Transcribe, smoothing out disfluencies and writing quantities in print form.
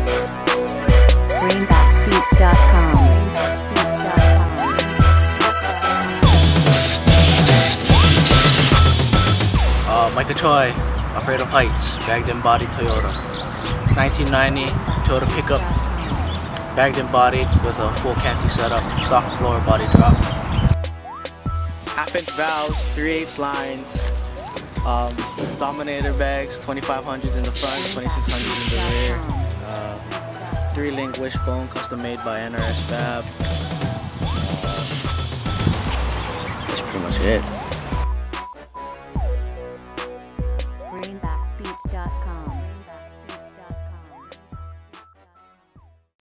Greenbackbeats.com. Micah Choi, Afraid of Heights, bagged and bodied Toyota. 1990 Toyota pickup, bagged and bodied with a full canty setup, stock floor body drop. Half-inch valves, 3/8 lines, Dominator bags, 2500s in the front, 2600s in the rear. 3-link wishbone, custom made by NRS Fab. That's pretty much it. Greenbackbeats.com.